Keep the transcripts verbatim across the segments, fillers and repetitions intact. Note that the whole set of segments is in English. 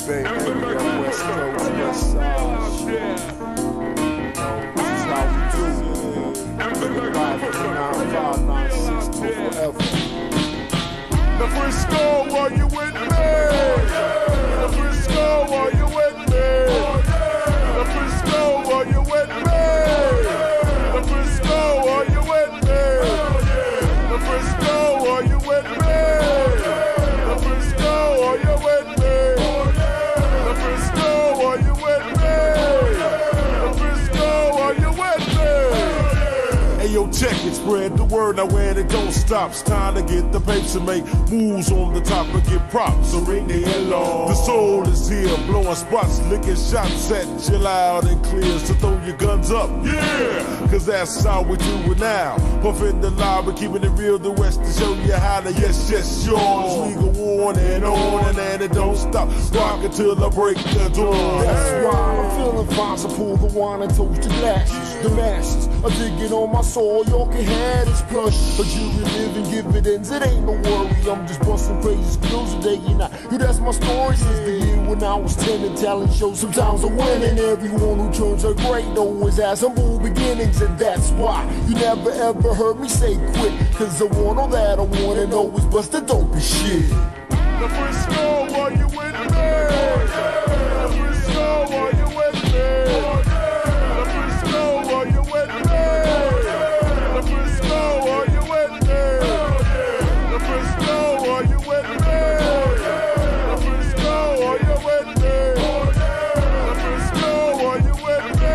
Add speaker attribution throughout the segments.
Speaker 1: baby. Yo, West Coast, West Side. This is how we do it. five three nine five nine six two forever. The Frisco, are you with me? The Frisco, are you with me? The Frisco, are you with me? The Frisco, are you with me? The Frisco, are you with me? The Frisco, are you with me? The Frisco, are you with me? The Frisco, are you with me? Hey yo, check it, spread the word now where it don't stop. It's time to get the papes and make moves on the top and get props. So ring the alarm. The soul is here, blowing spots, licking shots at you loud and clear. So throw your guns up, yeah, cause that's how we do it now. Puffin' the lobby, keeping it real, the West to show you how to yes, yes, yours. We go on and on and then it don't stop. Rock until I break the door.
Speaker 2: That's why I'm feeling fine, so pull the wine and toast the glasses. The masses are digging on my soul, y'all can have this plush. But you live and give it ends, it ain't no worry. I'm just busting crazy skills today, you know. Yeah, that's my story since the year when I was ten and talent shows. Sometimes I win, and everyone who turns out great always has humble beginnings. And that's why you never ever heard me say quit, cause I want all that I want and always bust the dopest shit.
Speaker 1: The Frisco, are you with me? The Frisco, are you with me? The Frisco, are you with me? The Frisco, are you with me? The Frisco, are you with me? The Frisco, are you with me? The Frisco, are you with me?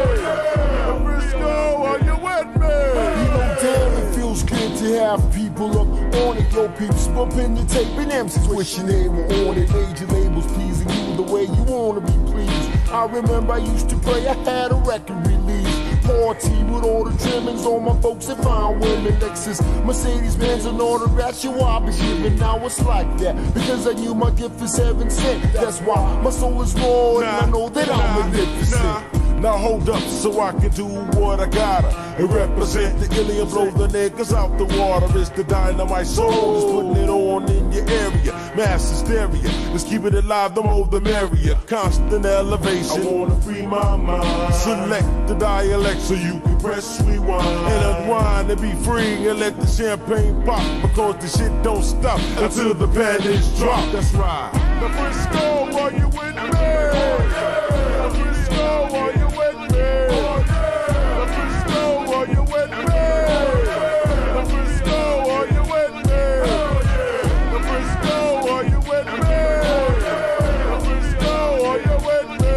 Speaker 1: The Frisco, are you with me?
Speaker 2: You know, damn, it feels good to have people up on it. Yo, peeps bumping the tape and M Cs wishing they were on it. Major labels pleasing you the way you wanna be pleased. I remember I used to pray I had a record release. Party with all the trimmings on my folks and fine women. Lexus, Mercedes, Benz, and all the rats you I be giving. Now it's like that because I knew my gift is heaven sent. That's why my soul is raw and I know that I'm magnificent.
Speaker 1: Now hold up so I can do what I gotta and represent the alien, blow the niggas out the water. It's the dynamite soul, just putting it on in your area. Mass hysteria, let's keep it alive, the more the merrier. Constant elevation, I wanna free my mind. Select the dialect so you can press rewind and unwind and be free and let the champagne pop, because the shit don't stop until the panties drop. That's right. The Frisco, are you with me? The Frisco, are you with me? The Frisco, are you with me? The Frisco, are you with me? The Frisco, are you with me? The Frisco, are you with me?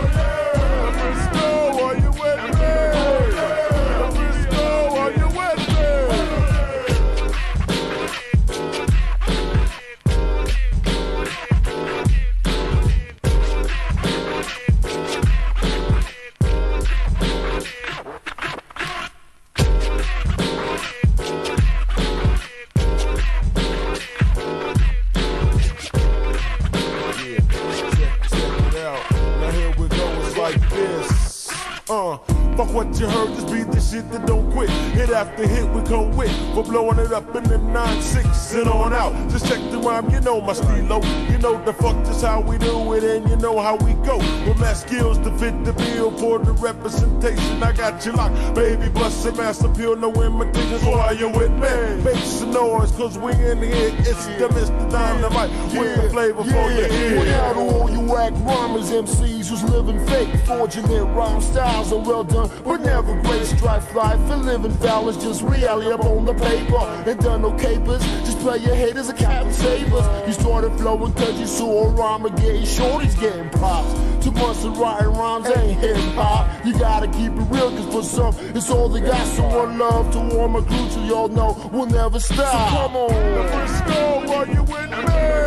Speaker 1: The Frisco, are you with me? The Frisco, are you with me? Uh, fuck what you heard, just beat the shit that don't quit. Hit after hit, we come with. For blowing it up in the nine six and on out. Just check the rhyme, you know my stilo. You know the fuck just how we do it, and you know how we go. With my skills to fit the bill for the representation. I got you locked, baby, bust a mass appeal, no imitation. So are you with me? Make some noise, cause we in here. It's the Mister Dynamite with the flavor for your ear.
Speaker 2: Without all you whack rhymers, M Cs who's living fake, fraudulent rhyme styles are well done, but never great. Strife life and living foul is just reality up on the paper. And done no capers, just play your haters a Captain Savers. You started flowing cause you saw a rhyme getting shorties getting pops. Too much of writing rhymes ain't hip hop. You gotta keep it real cause for some it's all they got. So one love to all my crew so y'all know we'll never stop. So come on.
Speaker 1: The Frisco, are you with me?